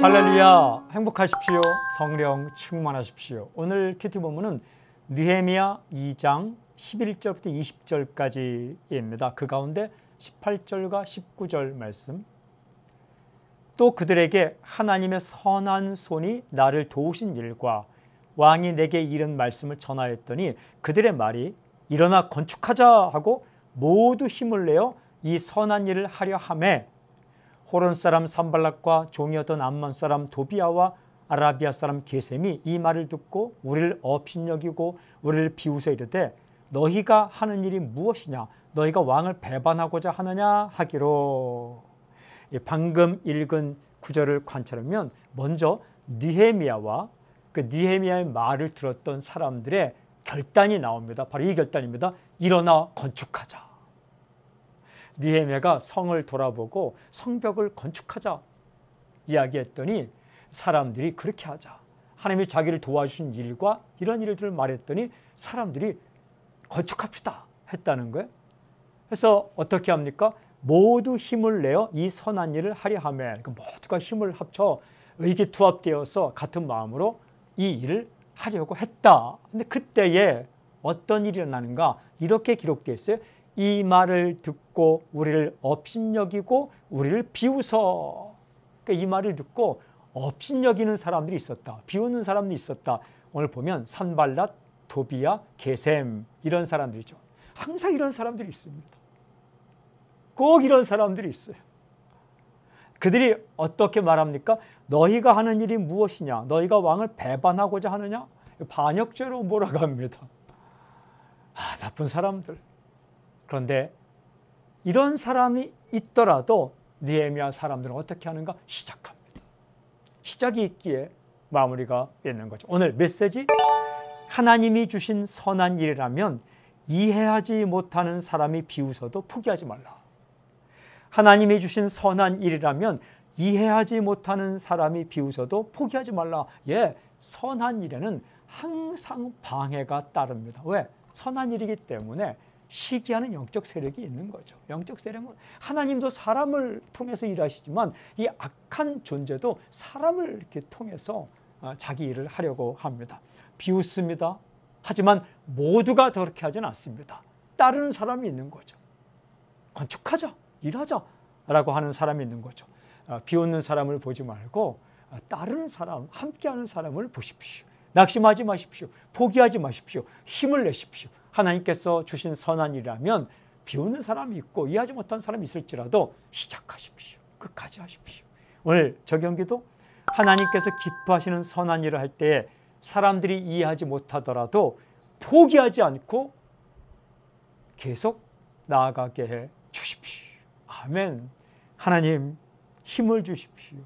할렐루야, 행복하십시오. 성령 충만하십시오. 오늘 큐티 본문은 느헤미야 2장 11절부터 20절까지입니다. 그 가운데 18절과 19절 말씀. 또 그들에게 하나님의 선한 손이 나를 도우신 일과 왕이 내게 이른 말씀을 전하였더니 그들의 말이 일어나 건축하자 하고 모두 힘을 내어 이 선한 일을 하려 하매 호론 사람 산발락과 종이었던 암몬 사람 도비아와 아라비아 사람 게셈이 이 말을 듣고 우리를 업신여기고 우리를 비웃어 이르되 너희가 하는 일이 무엇이냐, 너희가 왕을 배반하고자 하느냐 하기로. 방금 읽은 구절을 관찰하면 먼저 느헤미야와 그 느헤미야의 말을 들었던 사람들의 결단이 나옵니다. 바로 이 결단입니다. 일어나 건축하자. 느헤미야가 성을 돌아보고 성벽을 건축하자 이야기했더니 사람들이 그렇게 하자. 하나님이 자기를 도와주신 일과 이런 일들을 말했더니 사람들이 건축합시다 했다는 거예요. 그래서 어떻게 합니까? 모두 힘을 내어 이 선한 일을 하려 하매, 모두가 힘을 합쳐 의기투합되어서 같은 마음으로 이 일을 하려고 했다. 근데 그때에 어떤 일이 일어나는가? 이렇게 기록되어 있어요. 이 말을 듣고 우리를 업신여기고 우리를 비웃어. 그러니까 이 말을 듣고 업신여기는 사람들이 있었다. 비웃는 사람들이 있었다. 오늘 보면 산발랏, 도비야, 게셈 이런 사람들이죠. 항상 이런 사람들이 있습니다. 꼭 이런 사람들이 있어요. 그들이 어떻게 말합니까? 너희가 하는 일이 무엇이냐? 너희가 왕을 배반하고자 하느냐? 반역죄로 몰아갑니다. 나쁜 사람들. 그런데 이런 사람이 있더라도 느헤미야 사람들은 어떻게 하는가? 시작합니다. 시작이 있기에 마무리가 있는 거죠. 오늘 메시지, 하나님이 주신 선한 일이라면 이해하지 못하는 사람이 비웃어도 포기하지 말라. 하나님이 주신 선한 일이라면 이해하지 못하는 사람이 비웃어도 포기하지 말라. 선한 일에는 항상 방해가 따릅니다. 왜? 선한 일이기 때문에 시기하는 영적 세력이 있는 거죠. 영적 세력은 하나님도 사람을 통해서 일하시지만 이 악한 존재도 사람을 이렇게 통해서 자기 일을 하려고 합니다. 비웃습니다. 하지만 모두가 그렇게 하지는 않습니다. 따르는 사람이 있는 거죠. 건축하자, 일하자 라고 하는 사람이 있는 거죠. 비웃는 사람을 보지 말고 따르는 사람, 함께하는 사람을 보십시오. 낙심하지 마십시오. 포기하지 마십시오. 힘을 내십시오. 하나님께서 주신 선한 일이라면 비웃는 사람이 있고 이해하지 못한 사람이 있을지라도 시작하십시오. 끝까지 하십시오. 오늘 적용기도, 하나님께서 기뻐하시는 선한 일을 할 때에 사람들이 이해하지 못하더라도 포기하지 않고 계속 나아가게 해 주십시오. 아멘. 하나님 힘을 주십시오.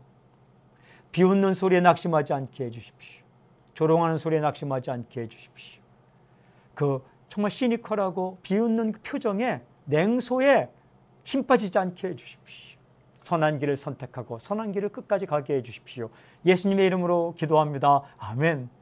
비웃는 소리에 낙심하지 않게 해 주십시오. 조롱하는 소리에 낙심하지 않게 해 주십시오. 정말 시니컬하고 비웃는 표정에, 냉소에 힘 빠지지 않게 해 주십시오. 선한 길을 선택하고 선한 길을 끝까지 가게 해 주십시오. 예수님의 이름으로 기도합니다. 아멘.